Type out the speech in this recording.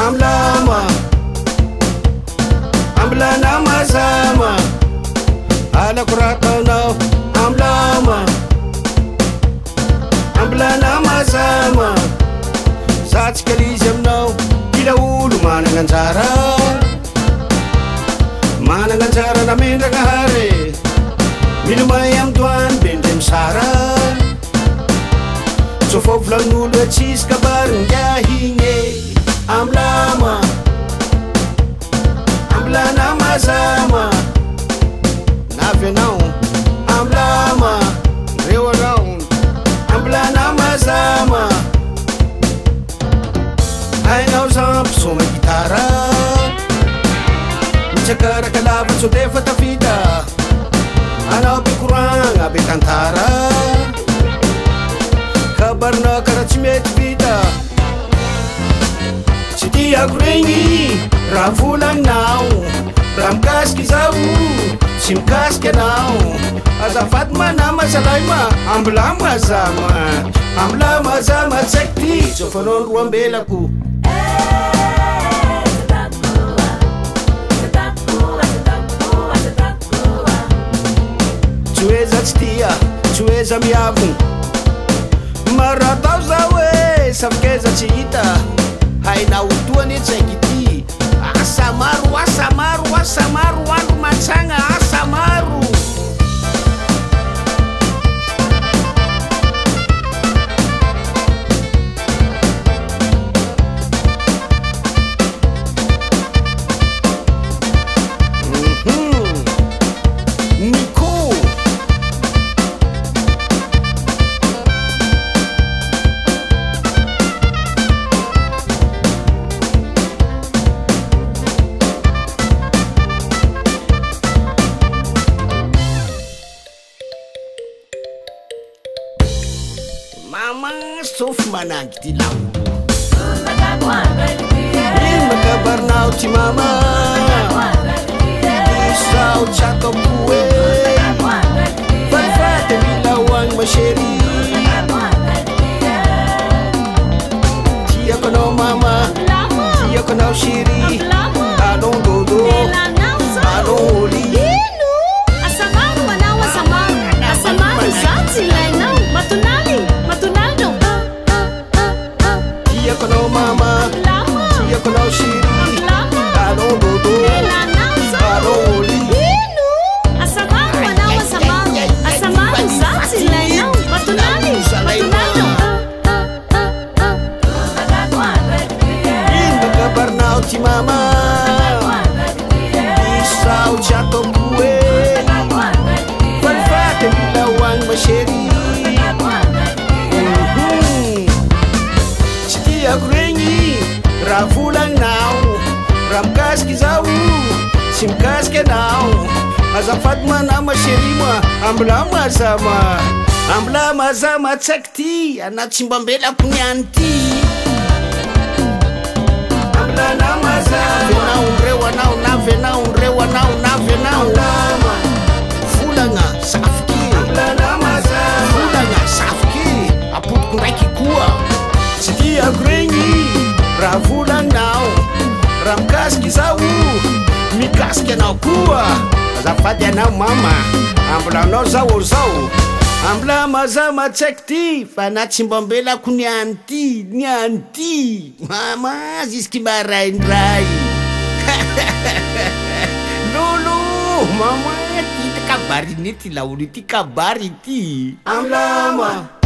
amlama amblana mazama ala kuratana amlama amblana mazama satskalizamnao kila olo mananganjara namendragnahary milomay amdoany bendrem sara tsofo volagn'olo tsisy kabaringiahigny amlama amblana mazama navy anao amlama reo anao amblana mazama hainao zampisoma gitara mitsakaraka lava tso defa tafita anao be koragna be tantara kabarina karaha tsy mety vita tsy tiako regny raha volagninao raha mikasiky zao tsy mikasiky anao azafady manama salay ma amblama zama amblama zama tsaiky ty tsofanao ny roa ambelako Tsueza tstia, tsueza miavu Maratau zawe, samkeza chita Haina utuani tsegiti Asamaru, asamaru, asamaru Wandu machanga, asamaru Mama sof manangi ti lau Makabarnau ti mama Isau chato kue Farfate bilawang masyeri Tia kono mama Tia kono shiri Anong dodo Anong huli Asamaru manaw asamaru Asamaru zati lainaw Matunali Tia kono mama Tia kono shiri Anong dodo Anong huli Asamaru manaw asamaru Asamaru zati lainaw Matunali Makabarnau ti mama Isau chato kue Farfate bilawang masyeri Tsy tiako regny raha volagninao raha mikasiky zao tsy mikasiky anao azafady manama chéri moa amblama zama amblama zama tsaiky ty anao tsy mba ambelako niany ty amblana mazama anao ndreo anao navy anao ndreo anao navy anao volagna safiky amblana mazama volagna safiky apodiko ndraiky koa tsy tiako regny raha volagninao raha mikasiky zao mikasiky anao koa azafady anao mama ambolanao zao olo zao amblama zama tsaiky ty fa na tsy mba ambelako niany ty mama zisky maraindray lolo mama ty kabary ity laolo ity kabary ity amblama